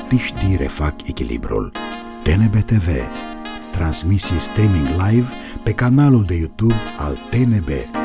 șapte știri refac echilibrul. TNB TV. Transmisii streaming live pe canalul de YouTube al TNB.